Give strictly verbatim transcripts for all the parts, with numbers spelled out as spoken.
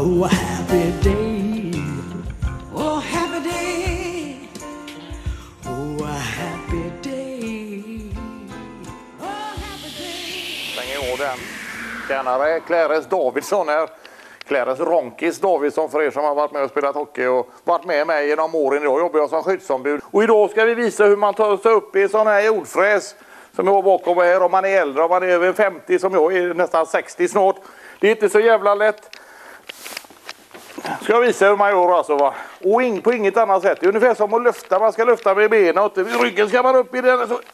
Oh, a happy day. Oh, happy day. Oh, a happy day. Oh, happy day. Släng ihåg den. Tjänare Clarence Davidsson här. Clarence Ronkis Davidsson för er som har varit med och spelat hockey och varit med mig genom åren. Idag jobbar jag som skyddsombud. Och idag ska vi visa hur man tar sig upp i en sån här jordfräs som jag har bakom här. Om man är äldre, om man är över femtio som jag är nästan sextio snart. Det är inte så jävla lätt. Ska jag visa hur man gör alltså va. Och in på inget annat sätt. Det är ungefär som att lyfta. Man ska lyfta med benen och ryggen ska man upp i den. Så,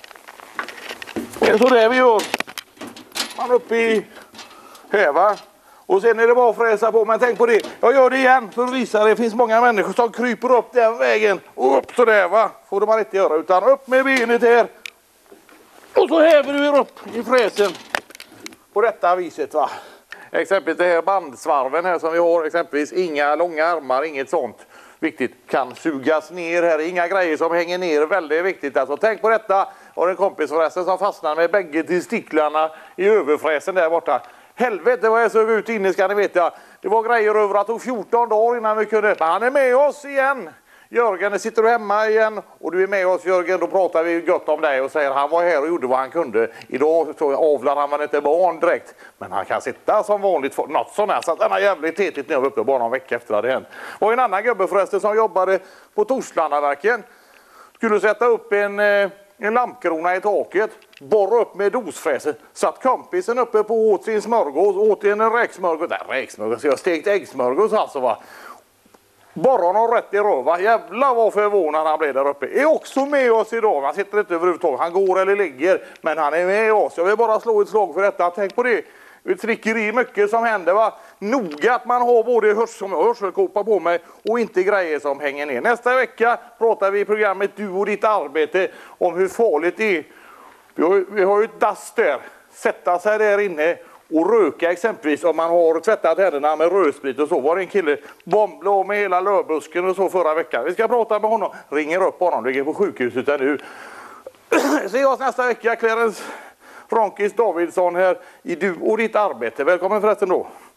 så där vi gör. Man upp i häva. Och sen är det bara att fräsa på. Men tänk på det. Jag gör det igen för att visa. Det finns många människor som kryper upp den vägen. Och upp sådär va. Får man inte göra. Utan upp med benet här. Och så häver du er upp i fräsen. På detta viset va. Exempelvis det här bandsvarven här som vi har. Exempelvis inga långa armar. Inget sånt. Viktigt. Kan sugas ner här. Inga grejer som hänger ner. Väldigt viktigt. Alltså tänk på detta. Och en kompis förresten som fastnade med bägge testiklarna i överfräsen där borta. Helvete vad jag såg ut inne ska ni veta. Det var grejer över att det tog fjorton dagar innan vi kunde. Men han är med oss igen. Jörgen, sitter du hemma igen? Och du är med oss Jörgen, då pratar vi gott om dig och säger han var här och gjorde vad han kunde. Idag så avlar han väl inte barn direkt. Men han kan sitta som vanligt, något sånt här. Så att den har jävligt tetigt nu uppe bara någon vecka efter det hade hänt. Och en annan gubbe förresten som jobbade på Torslandaverken. Skulle sätta upp en... En lampkrona i taket, borra upp med dosfräsen. Satt kompisen uppe på åt sin smörgås, åt en räksmörgås. Nej, räksmörgås, jag stekt äggsmörgås alltså va. Borra honom rätt i röva. Jävlar vad förvånad han blev där uppe. Är också med oss idag. Han sitter inte överhuvudtaget. Han går eller ligger. Men han är med oss. Jag vill bara slå ett slag för detta. Tänk på det. Vi trycker i mycket som händer va. Noga att man har både hörs hörselkåpa på mig och inte grejer som hänger ner. Nästa vecka pratar vi i programmet Du och ditt arbete om hur farligt det är. Vi har, vi har ju ett dass där. Sätta sig där inne och röka exempelvis om man har tvättat händerna med rödsprit och så. Var det en kille bombla med hela lörbusken och så förra veckan. Vi ska prata med honom. Ringer upp honom. Ligger på sjukhuset där nu. Se oss nästa vecka. Clarence Ronkis Davidsson här i Du och ditt arbete. Välkommen förresten då.